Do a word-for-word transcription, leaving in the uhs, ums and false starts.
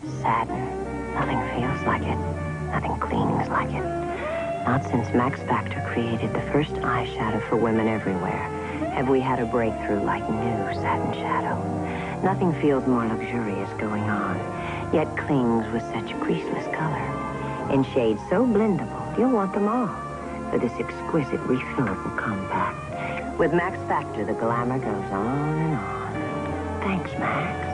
Satin. Nothing feels like it. Nothing cleans like it. Not since Max Factor created the first eyeshadow for women everywhere have we had a breakthrough like new satin shadow. Nothing feels more luxurious going on, yet clings with such greaseless color. In shades so blendable, you'll want them all for this exquisite, refillable compact. With Max Factor, the glamour goes on and on. Thanks, Max.